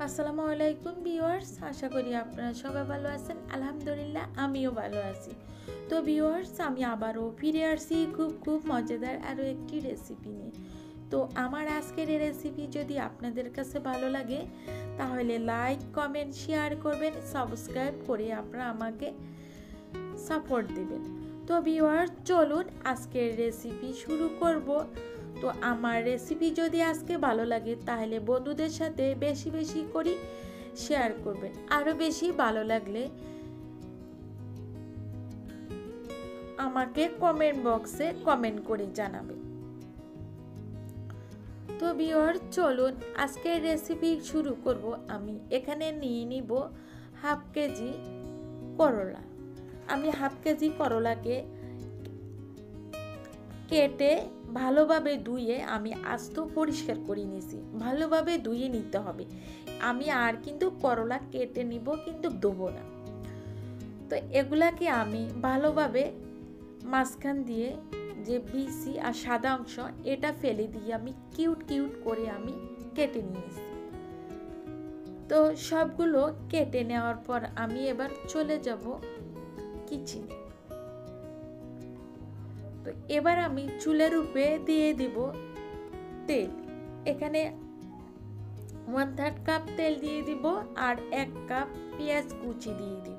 আসসালামু আলাইকুম ভিউয়ার্স, আশা করি আপনারা সবাই ভালো আছেন। আলহামদুলিল্লাহ আমিও ভালো আছি। তো ভিউয়ার্স, আমি আবারও ফিরে আসছি খুব মজাদার আরও একটি রেসিপি নিয়ে। তো আমার আজকের এই রেসিপি যদি আপনাদের কাছে ভালো লাগে তাহলে লাইক, কমেন্ট, শেয়ার করবেন, সাবস্ক্রাইব করে আপনারা আমাকে সাপোর্ট দিবেন। তো ভিউয়ার্স, চলুন আজকের রেসিপি শুরু করব। তো আমার রেসিপি যদি আজকে ভালো লাগে তাহলে বন্ধুদের সাথে বেশি বেশি করে শেয়ার করবেন। আরও বেশি ভালো লাগলে আমাকে কমেন্ট বক্সে কমেন্ট করে জানাবেন। তো ভিউয়ার্স, চলুন আজকের রেসিপি শুরু করব। আমি এখানে নিয়ে নিব হাফ কেজি করলা। আমি হাফ কেজি করলাকে কেটে ভালোভাবে ধুয়ে আমি আস্ত পরিষ্কার করে নিয়েছি। ভালোভাবে ধুয়ে নিতে হবে। আমি আর কিন্তু করলা কেটে নিব, কিন্তু দেবো না। তো এগুলাকে আমি ভালোভাবে মাঝখান দিয়ে যে বিচি আর সাদা অংশ এটা ফেলে দিয়ে আমি কিউট করে আমি কেটে নিয়েছি। তো সবগুলো কেটে নেওয়ার পর আমি এবার চলে যাব কিচেনে। তো এবার আমি চুলের উপরে দিয়ে দিব তেল। এখানে 1/3 কাপ তেল দিয়ে দিব আর 1 কাপ পেঁয়াজ কুচি দিয়ে দিব।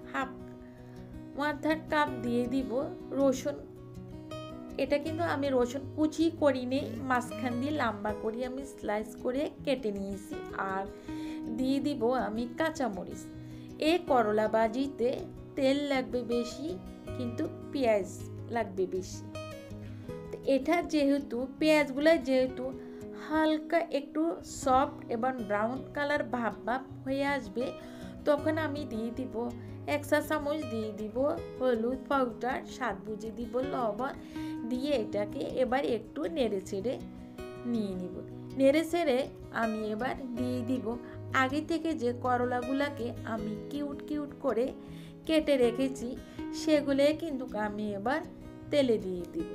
1/3 কাপ দিয়ে দিব রসুন। এটা কিন্তু আমি রসুন কুচি করিনি, মাঝখান দিয়ে লম্বা করে আমি স্লাইস করে কেটে নিয়েছি। আর দিয়ে দিব আমি কাঁচামরিচ। এই করলা ভাজিতে তেল লাগবে বেশি, কিন্তু পেঁয়াজ লাগবে বেশি। এটা যেহেতু পেঁয়াজগুলো যেহেতু হালকা একটু সফট এবং ব্রাউন কালার ভাব হয়ে আসবে, তখন আমি দিয়ে দিব 1 চা চামচ দিয়ে দিব হলুদ পাউডার, স্বাদ বুঝে দিব লবণ দিয়ে এটাকে এবার একটু নেড়ে ছেড়ে নিয়ে নিব। নেড়ে ছেড়ে আমি এবার দিয়ে দিব আগে থেকে যে করলাগুলাকে আমি কিউট করে কেটে রেখেছি, সেগুলো কিন্তু আমি এবার তেলে দিয়ে দিব।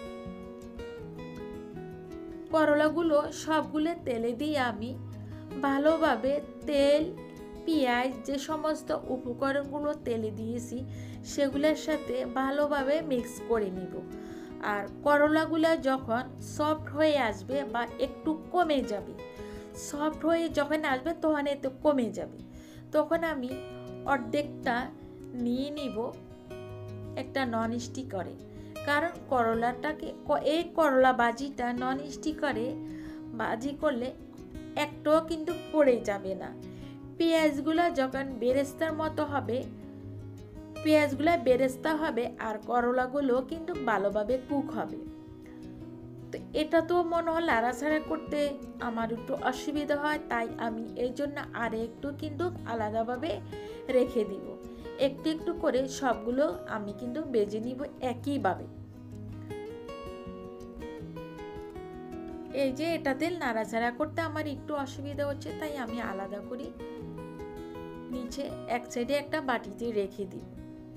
করলাগুলো সবগুলো তেলে দিয়ে আমি ভালোভাবে তেল, পেঁয়াজ, যে সমস্ত উপকরণগুলো তেলে দিয়েছি সেগুলোর সাথে ভালোভাবে মিক্স করে নিব। আর করলাগুলো যখন সফট হয়ে আসবে বা একটু কমে যাবে, সফট হয়ে যখন আসবে তখন এতে কমে যাবে, তখন আমি অর্ধেকটা নিয়ে নিব একটা নন স্টিকারে। কারণ করলাটাকে এই করলা ভাজিটা নন স্টিকারে ভাজি করলে একটাও কিন্তু পড়ে যাবে না। পেঁয়াজগুলো যখন বেরেস্তার মতো হবে, পেঁয়াজগুলো বেরেস্তা হবে আর করলাগুলো কিন্তু ভালোভাবে কুক হবে। তো এটা তো মনে হয় লাড়াছাড়া করতে আমার একটু অসুবিধা হয়, তাই আমি এই জন্য আর একটু কিন্তু আলাদাভাবে রেখে দিব। একটু করে সবগুলো আমি কিন্তু ভেজে নিব একইভাবে। এই যে এটাতে নাড়াচাড়া করতে আমার একটু অসুবিধা হচ্ছে, তাই আমি আলাদা করে নিচে এক সাইডে একটা বাটিতে রেখে দিব।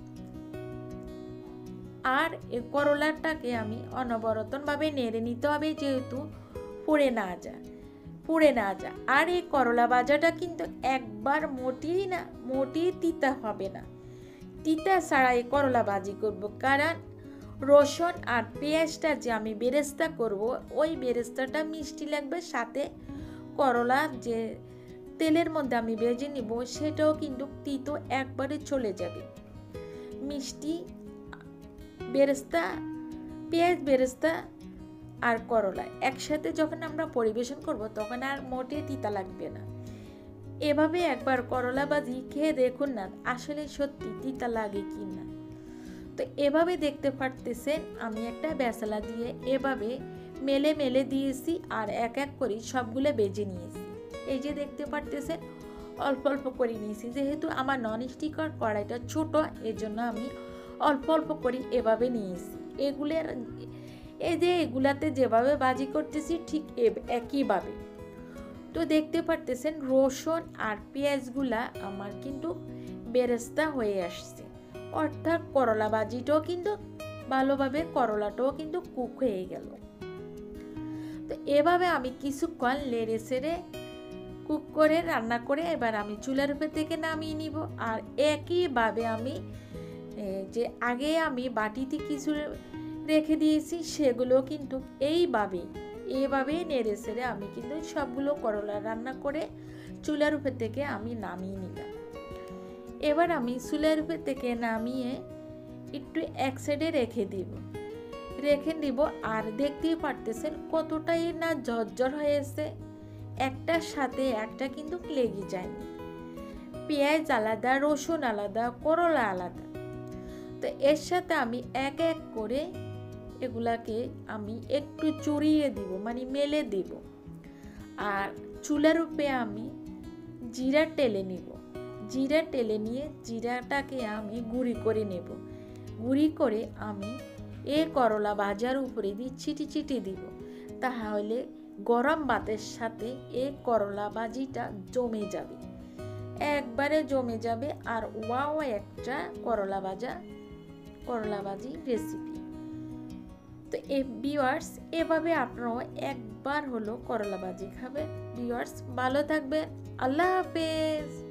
আর এই করলাটাকে আমি অনবরতভাবে নেড়ে নিতে হবে, যেহেতু পুড়ে না যায়। আর এই করলা ভাজাটা কিন্তু একবার মোটেই তিতা হবে না। তিতা ছাড়া এই করলা ভাজি করব, কারণ রসুন আর পেঁয়াজটা যে আমি বেরেস্তা করব, ওই বেরেস্তাটা মিষ্টি লাগবে, সাথে করলা যে তেলের মধ্যে আমি ভেজে নিব সেটাও কিন্তু তিতো একবারে চলে যাবে। মিষ্টি বেরেস্তা, পেঁয়াজ বেরেস্তা আর করলা একসাথে যখন আমরা পরিবেশন করব তখন আর মোটেই তিতা লাগবে না। এভাবে একবার করলা ভাজি খেয়ে দেখুন না, আসলে সত্যি তিতা লাগে কি না। তো এভাবে দেখতে পারতেছেন আমি একটা বেসালা দিয়ে এভাবে মেলে দিয়েছি আর এক করে সবগুলো বেজে নিয়েছি। এই যে দেখতে পারতেছেন অল্প করে নিয়েছি, যেহেতু আমার নন স্টিকার কড়াইটা ছোট, এর জন্য আমি অল্প করে এভাবে নিয়েছি। এগুলাতে যেভাবে ভাজি করতেছি ঠিক একইভাবে। তো দেখতে পারতেছেন রসুন আর পেঁয়াজগুলা আমার কিন্তু বেরেস্তা হয়ে আসছে, অর্থাৎ করলা ভাজিটাও কিন্তু ভালোভাবে করলাটাও কিন্তু কুক হয়ে গেল। তো এভাবে আমি কিছুক্ষণ নেড়ে চেড়ে কুক করে রান্না করে এবার আমি চুলার উপর থেকে নামিয়ে নিব। আর একইভাবে আমি যে আগে আমি বাটিতে কিছু রেখে দিয়েছি সেগুলো কিন্তু এইভাবেই নেড়ে ছেড়ে আমি কিন্তু সবগুলো করলা রান্না করে চুলার উপর থেকে আমি নামিয়ে নিলাম। এবার আমি চুলার উপর থেকে নামিয়ে একটু এক সাইডে রেখে দিব। আর দেখতেই পারতেছেন কতটাই না ঝরঝর হয়েছে, একটার সাথে একটা কিন্তু লেগে যায়নি। পেঁয়াজ আলাদা, রসুন আলাদা, করলা আলাদা। তো এর সাথে আমি এক এক করে এগুলাকে আমি একটু চড়িয়ে দিব, মানে মেলে দেব। আর চুলার উপরে আমি জিরা টেলে নিয়ে জিরাটাকে আমি গুঁড়ি করে নেব। গুঁড়ি করে আমি করলা ভাজার উপরে দিয়ে ছিটি দিব, তাহলে গরম ভাতের সাথে করলা ভাজিটা জমে যাবে, একবারে জমে যাবে। আর ওয়াও একটা করলা ভাজি রেসিপি। তো ভিউয়ার্স, এভাবে আপনারাও একবার হলো করলা ভাজি খাবেন। ভিউয়ার্স, ভালো থাকবেন। আল্লাহ হাফেজ।